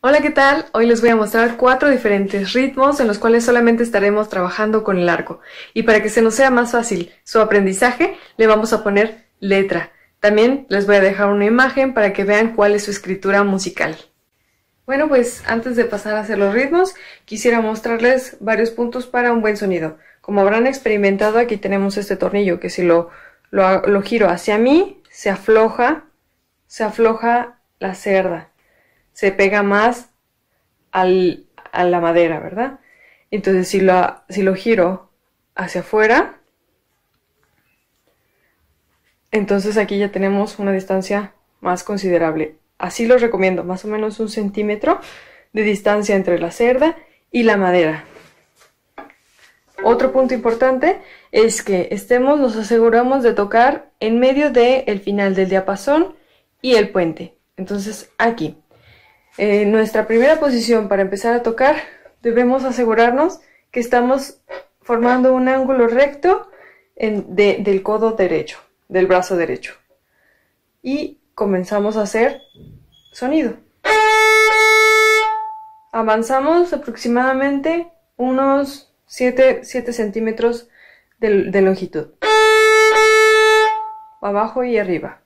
Hola, ¿qué tal? Hoy les voy a mostrar 4 diferentes ritmos en los cuales solamente estaremos trabajando con el arco. Y para que se nos sea más fácil su aprendizaje, le vamos a poner letra. También les voy a dejar una imagen para que vean cuál es su escritura musical. Bueno, pues antes de pasar a hacer los ritmos, quisiera mostrarles varios puntos para un buen sonido. Como habrán experimentado, aquí tenemos este tornillo que si lo giro hacia mí, se afloja la cerda. Se pega más a la madera, ¿verdad? Entonces si lo giro hacia afuera, entonces aquí ya tenemos una distancia más considerable. Así los recomiendo, más o menos 1 centímetro de distancia entre la cerda y la madera. Otro punto importante es que nos aseguramos de tocar en medio del final del diapasón y el puente. Entonces aquí. En nuestra primera posición para empezar a tocar debemos asegurarnos que estamos formando un ángulo recto del codo derecho, del brazo derecho. Y comenzamos a hacer sonido. Avanzamos aproximadamente unos 7 centímetros de longitud. Abajo y arriba.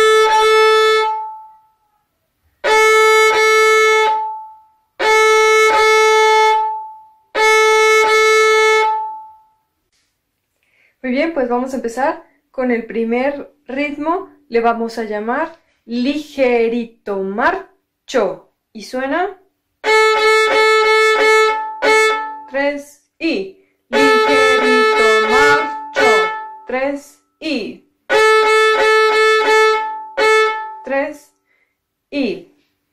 Muy bien, pues vamos a empezar con el primer ritmo. Le vamos a llamar ligerito marcho. Y suena 3 y ligerito marcho. 3 y 3 y.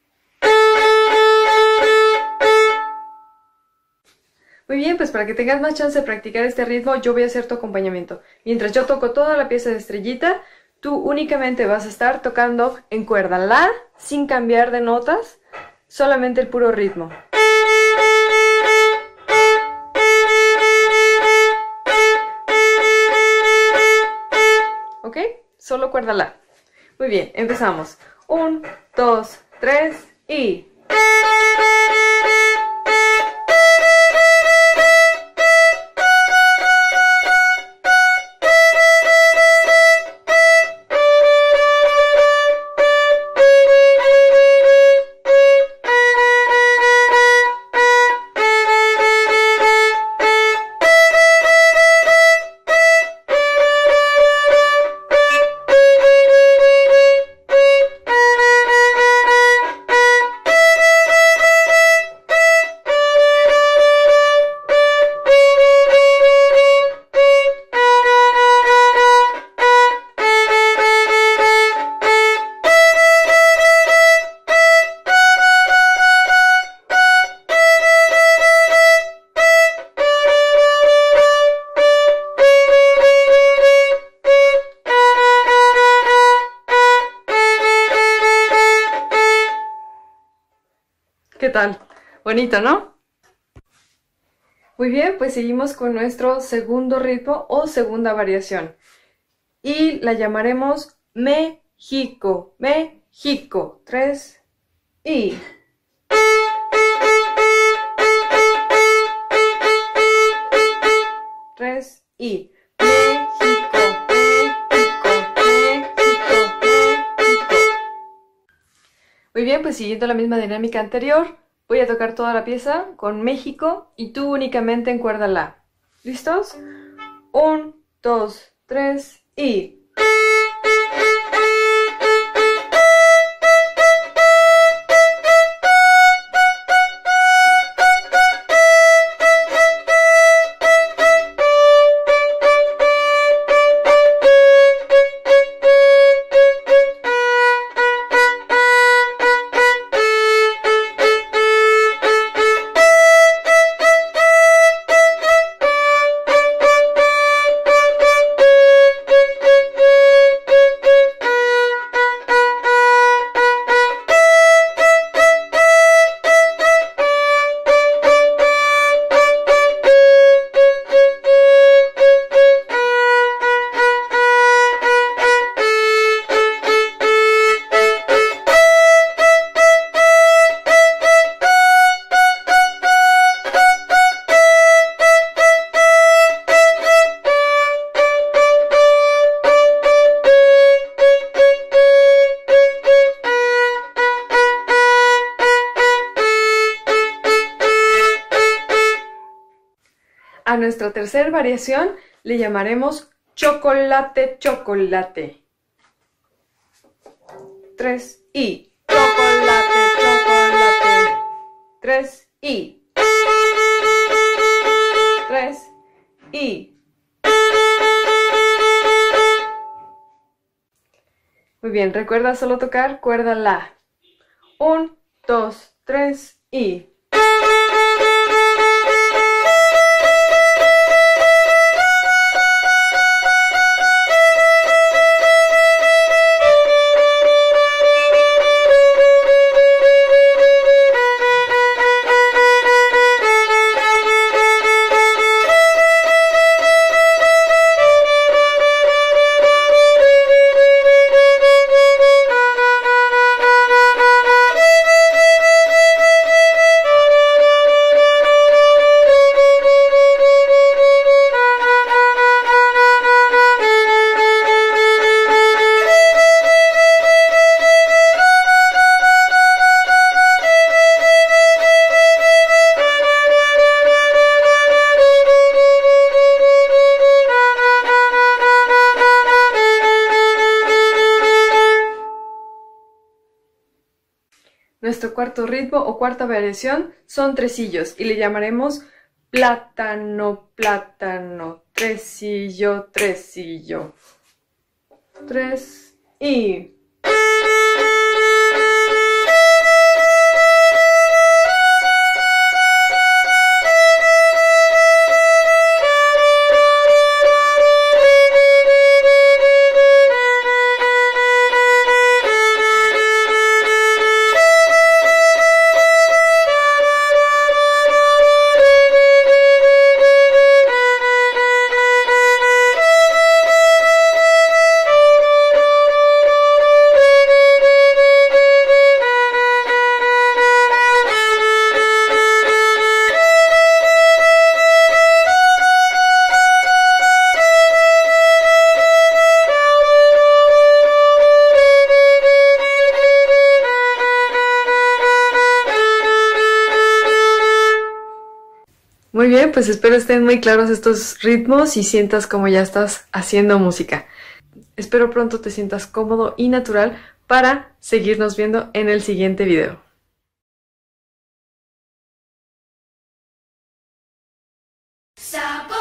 Muy bien, pues para que tengas más chance de practicar este ritmo, yo voy a hacer tu acompañamiento. Mientras yo toco toda la pieza de Estrellita, tú únicamente vas a estar tocando en cuerda la, sin cambiar de notas, solamente el puro ritmo. ¿Ok? Solo cuerda la. Muy bien, empezamos. 1, 2, 3 y... ¿Qué tal? Bonito, ¿no? Muy bien, pues seguimos con nuestro segundo ritmo o segunda variación. Y la llamaremos México. México. 3 y... Tres y... México, México, México, México. Muy bien, pues siguiendo la misma dinámica anterior, voy a tocar toda la pieza con México y tú únicamente en cuerda la. ¿Listos? 1, 2, 3 y... nuestra tercera variación le llamaremos chocolate, chocolate. 3 y chocolate, chocolate. 3 y 3 y. Muy bien, recuerda solo tocar cuerda La. 1, 2, 3 y. Nuestro cuarto ritmo o cuarta variación son tresillos y le llamaremos plátano, plátano, tresillo, tresillo. 3 y. Muy bien, pues espero estén muy claros estos ritmos y sientas como ya estás haciendo música. Espero pronto te sientas cómodo y natural para seguirnos viendo en el siguiente video. Sapo